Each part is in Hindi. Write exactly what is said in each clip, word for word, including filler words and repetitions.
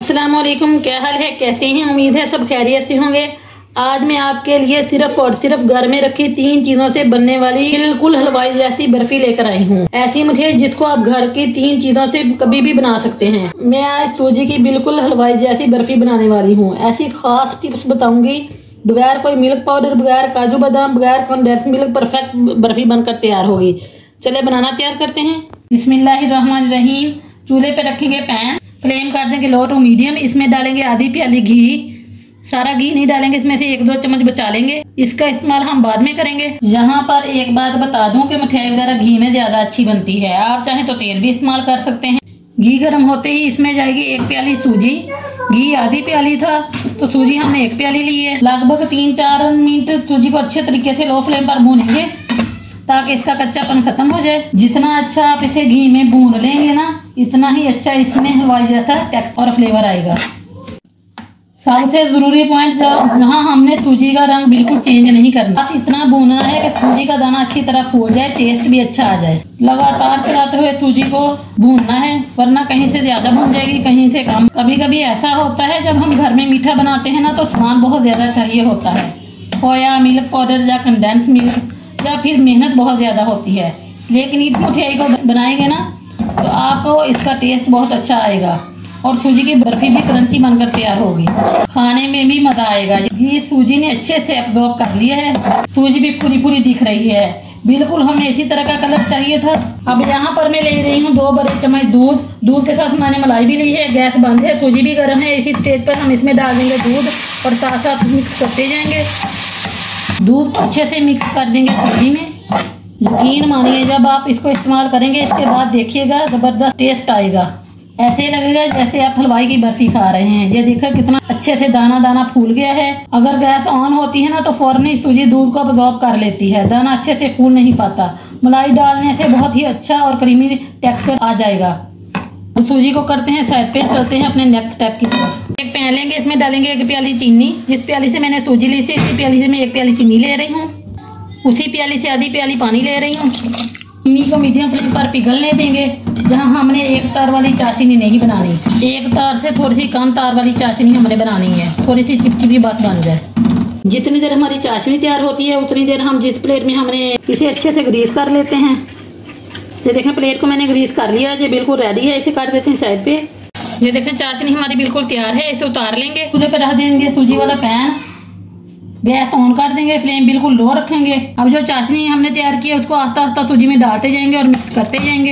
अस्सलाम वालेकुम, क्या हाल है, कैसे हैं? उम्मीद है सब खैरियत से होंगे। आज मैं आपके लिए सिर्फ और सिर्फ घर में रखी तीन चीजों से बनने वाली बिल्कुल हलवाई जैसी बर्फी लेकर आई हूँ। ऐसी मिठाई जिसको आप घर की तीन चीजों से कभी भी बना सकते हैं। मैं आज सूजी की बिल्कुल हलवाई जैसी बर्फी बनाने वाली हूँ। ऐसी खास टिप्स बताऊंगी, बगैर कोई मिल्क पाउडर, बगैर काजू बादाम, बगैर कंडेंस मिल्क, परफेक्ट बर्फी बनकर तैयार होगी। चले बनाना तैयार करते हैं। बिस्मिल्लाहिर्रहमानिर्रहीम। चूल्हे पे रखेंगे पैन, फ्लेम कर देंगे लो टू मीडियम। इसमें डालेंगे आधी प्याली घी। सारा घी नहीं डालेंगे, इसमें से एक दो चम्मच बचा लेंगे। इसका इस्तेमाल हम बाद में करेंगे। यहाँ पर एक बात बता दूं कि मिठाई वगैरह घी में ज्यादा अच्छी बनती है। आप चाहें तो तेल भी इस्तेमाल कर सकते हैं। घी गर्म होते ही इसमें जाएगी एक प्याली सूजी। घी आधी प्याली था तो सूजी हमने एक प्याली ली है। लगभग तीन चार मिनट सूजी को अच्छे तरीके से लो फ्लेम पर भूनेंगे ताकि इसका कच्चापन खत्म हो जाए। जितना अच्छा आप इसे घी में भून लेंगे ना, इतना ही अच्छा इसमें हलवाई जैसा टेक्सचर और फ्लेवर आएगा। सबसे जरूरी पॉइंट जहाँ हमने सूजी का रंग बिल्कुल चेंज नहीं करना, बस इतना भूनना है कि सूजी का दाना अच्छी तरह फूल जाए, टेस्ट भी अच्छा आ जाए। लगातार चलाते हुए सूजी को भूनना है, वरना कहीं से ज्यादा भून जाएगी, कहीं से कम। कभी कभी ऐसा होता है जब हम घर में मीठा बनाते हैं ना, तो सामान बहुत ज्यादा चाहिए होता है। खोया, मिल्क पाउडर या कंडेंस मिल्क, या फिर मेहनत बहुत ज्यादा होती है। लेकिन इस मिठाई को बनाएंगे ना तो आपको इसका टेस्ट बहुत अच्छा आएगा और सूजी की बर्फी भी क्रंची बनकर तैयार होगी। खाने में भी मजा आएगा। ये सूजी ने अच्छे से एब्जॉर्ब कर लिया है। सूजी भी पूरी पूरी दिख रही है। बिल्कुल हमें इसी तरह का कलर चाहिए था। अब यहाँ पर मैं ले रही हूँ दो बड़े चम्मच दूध। दूध के साथ मैंने मलाई भी ली है। गैस बंद है, सूजी भी गर्म है। इसी स्टेज पर हम इसमें डाल देंगे दूध और साथ साथ मिक्स करते जाएंगे। दूध को अच्छे से मिक्स कर देंगे सूजी में। यकीन मानिए, जब आप इसको इस्तेमाल करेंगे इसके बाद देखिएगा जबरदस्त टेस्ट आएगा। ऐसे लगेगा जैसे आप हलवाई की बर्फी खा रहे हैं। ये देखो कितना अच्छे से दाना दाना फूल गया है। अगर गैस ऑन होती है ना तो फौरन ही सूजी दूध को अब्जॉर्ब कर लेती है। दाना अच्छे से फूल नहीं पाता। मलाई डालने से बहुत ही अच्छा और क्रीमी टेक्सचर आ जाएगा। तो सूजी को करते हैं साइड पे, चलते हैं अपने नेक्स्ट स्टेप की तरफ। एक पैन लेंगे, इसमें डालेंगे एक प्याली चीनी। जिस प्याली से मैंने सूजी ली थी, इसी प्याली से मैं एक प्याली चीनी ले रही हूँ। उसी प्याली से आधी प्याली पानी ले रही हूँ। चीनी को मीडियम फ्लेम पर पिघलने देंगे। जहाँ हमने एक तार वाली चाशनी नहीं बनानी, एक तार से थोड़ी सी कम तार वाली चाशनी हमने बनानी है। थोड़ी सी चिपचिपी बस बन जाए। जितनी देर हमारी चाशनी तैयार होती है उतनी देर हम जिस प्लेट में हमने इसे अच्छे से ग्रीस कर लेते हैं। ये देखें प्लेट को मैंने ग्रीस कर लिया। ये बिल्कुल रेडी है। इसे काट देते हैं साइड पे। ये देखें चाशनी हमारी बिल्कुल तैयार है। इसे उतार लेंगे। चूल्हे पर रख देंगे सूजी वाला पैन। गैस ऑन कर देंगे, फ्लेम बिल्कुल लो रखेंगे। अब जो चाशनी हमने तैयार की है उसको आस्ता आस्ता सूजी में डालते जाएंगे और मिक्स करते जाएंगे।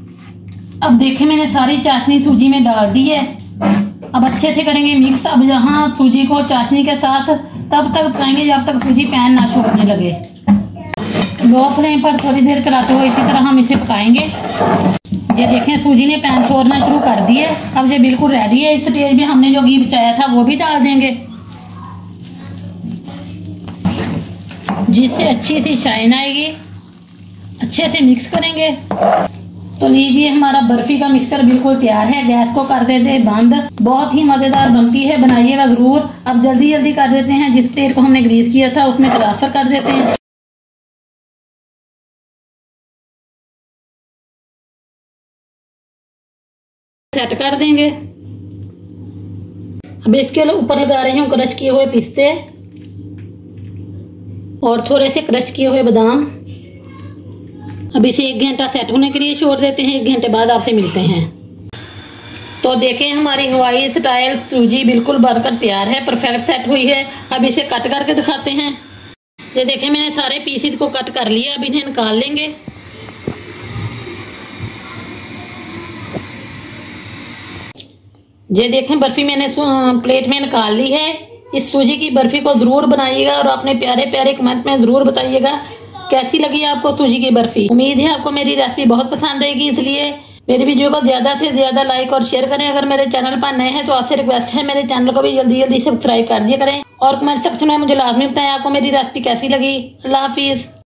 अब देखें मैंने सारी चाशनी सूजी में डाल दी है। अब अच्छे से करेंगे मिक्स। अब यहाँ सूजी को चाशनी के साथ तब तक पकाएंगे जब तक सूजी पैन ना छोड़ने लगे। लो फ्लेम पर थोड़ी देर चलाते हुए इसी तरह हम इसे पकाएंगे। ये देखें सूजी ने पैन छोड़ना शुरू कर दिया। अब ये बिल्कुल रेडी है। इस स्टेज में हमने जो घी बचाया था वो भी डाल देंगे, जिससे अच्छी सी शाइन आएगी। अच्छे से मिक्स करेंगे। तो लीजिए हमारा बर्फी का मिक्सचर बिल्कुल तैयार है। गैस को कर देते हैं बंद। बहुत ही मजेदार बनती है, बनाइएगा जरूर। अब जल्दी जल्दी कर देते हैं। जिस प्लेट को हमने ग्रीस किया था उसमें ट्रांसफर कर देते हैं। सेट कर देंगे। अब इसके ऊपर लगा रही हूँ क्रश किए हुए पिस्ते और थोड़े से क्रश किए हुए बादाम। अब इसे एक घंटा सेट होने के लिए छोड़ देते हैं। एक घंटे बाद आपसे मिलते हैं। तो देखें हमारी हवाई स्टाइल सूजी बिल्कुल बनकर तैयार है, परफेक्ट सेट हुई है। अब इसे कट करके दिखाते हैं। ये देखें मैंने सारे पीसेस को कट कर लिया। अब इन्हें निकाल लेंगे। ये देखें बर्फी मैंने प्लेट में निकाल ली है। इस सूजी की बर्फी को जरूर बनाइएगा और अपने प्यारे प्यारे कमेंट में जरूर बताइएगा कैसी लगी आपको सूजी की बर्फी। उम्मीद है आपको मेरी रेसिपी बहुत पसंद आएगी, इसलिए मेरी वीडियो को ज्यादा से ज्यादा लाइक और शेयर करें। अगर मेरे चैनल पर नए हैं तो आपसे रिक्वेस्ट है मेरे चैनल को भी जल्दी जल्दी सब्सक्राइब कर दिया करें और कमेंट सेक्शन में मुझे लाजमी बताएं आपको मेरी रेसिपी कैसी लगी। अल्लाह हाफिज।